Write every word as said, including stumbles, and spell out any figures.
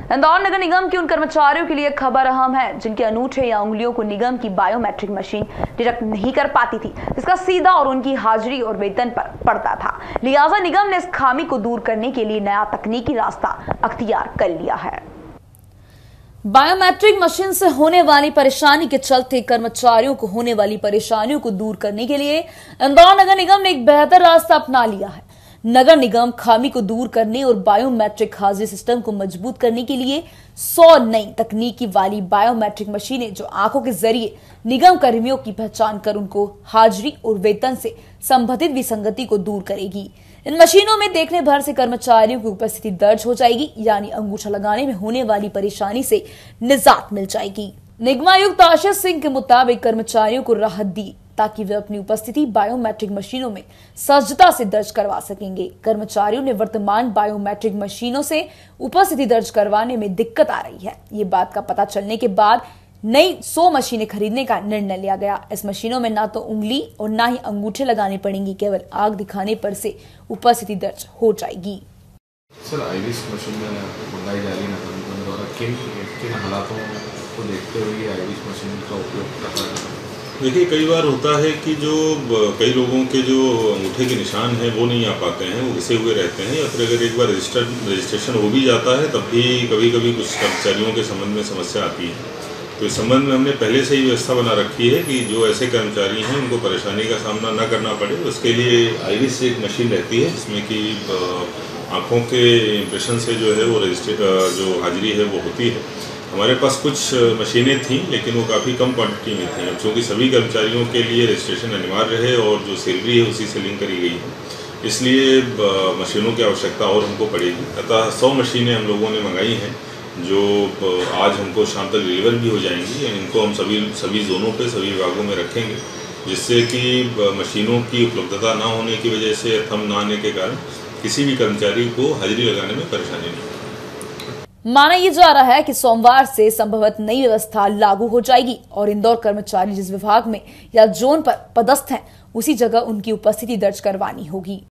इंदौर नगर निगम के उन कर्मचारियों के लिए खबर अहम है जिनके अंगूठे या उंगलियों को निगम की बायोमेट्रिक मशीन डिटेक्ट नहीं कर पाती थी, जिसका सीधा और उनकी हाजिरी और वेतन पर पड़ता था। लिहाजा निगम ने इस खामी को दूर करने के लिए नया तकनीकी रास्ता अख्तियार कर लिया है। बायोमेट्रिक मशीन से होने वाली परेशानी के चलते कर्मचारियों को होने वाली परेशानियों को दूर करने के लिए इंदौर नगर निगम ने एक बेहतर रास्ता अपना लिया है। नगर निगम खामी को दूर करने और बायोमेट्रिक हाजिरी सिस्टम को मजबूत करने के लिए सौ नई तकनीकी वाली बायोमेट्रिक मशीनें जो आंखों के जरिए निगम कर्मियों की पहचान कर उनको हाजिरी और वेतन से संबंधित विसंगति को दूर करेगी। इन मशीनों में देखने भर से कर्मचारियों की उपस्थिति दर्ज हो जाएगी, यानी अंगूठा लगाने में होने वाली परेशानी से निजात मिल जाएगी। निगमायुक्त आशीष सिंह के मुताबिक कर्मचारियों को राहत दी ताकि वे अपनी उपस्थिति बायोमेट्रिक मशीनों में सहजता से दर्ज करवा सकेंगे। कर्मचारियों ने वर्तमान बायोमेट्रिक मशीनों से उपस्थिति दर्ज करवाने में दिक्कत आ रही है। ये बात का पता चलने के बाद नई सौ मशीनें खरीदने का निर्णय लिया गया। इस मशीनों में ना तो उंगली और ना ही अंगूठे लगाने पड़ेंगे, केवल आग दिखाने पर से उपस्थिति दर्ज हो जाएगी। सर, आईरिस मशीन मंगाई जा रही है द्वारा किन किन हालातों को देखते हुए आईरिस मशीन का उपयोग कर रहा है? देखिए, कई बार होता है कि जो कई लोगों के जो अंगूठे के निशान हैं वो नहीं आ पाते हैं, वो घिसे हुए रहते हैं, या फिर अगर एक बार रजिस्टर रजिस्ट्रेशन हो भी जाता है तब भी कभी कभी कुछ कर्मचारियों के संबंध में समस्या आती है। तो इस संबंध में हमने पहले से ही व्यवस्था बना रखी है कि जो ऐसे कर्मचारी हैं उनको परेशानी का सामना न करना पड़े। उसके लिए आईरिस एक मशीन रहती है जिसमें कि आँखों के इम्प्रेशन से जो है वो रजिस्टर जो हाजिरी है वो होती है। हमारे पास कुछ मशीनें थीं लेकिन वो काफ़ी कम क्वांटिटी में थीं। क्योंकि सभी कर्मचारियों के लिए रजिस्ट्रेशन अनिवार्य है और जो सैलरी है उसी से लिंक करी गई है, इसलिए मशीनों की आवश्यकता और हमको पड़ेगी। अतः सौ मशीनें हम लोगों ने मंगाई हैं जो आज हमको शाम तक डिलीवर भी हो जाएंगी। इनको हम सभी सभी जोनों पे सभी विभागों में रखेंगे, जिससे कि मशीनों की उपलब्धता ना होने की वजह से, थंब ना आने के कारण किसी भी कर्मचारी को हाजिरी लगाने में परेशानी नहीं। माना यह जा रहा है कि सोमवार से संभवत नई व्यवस्था लागू हो जाएगी और इंदौर कर्मचारी जिस विभाग में या जोन पर पदस्थ हैं उसी जगह उनकी उपस्थिति दर्ज करवानी होगी।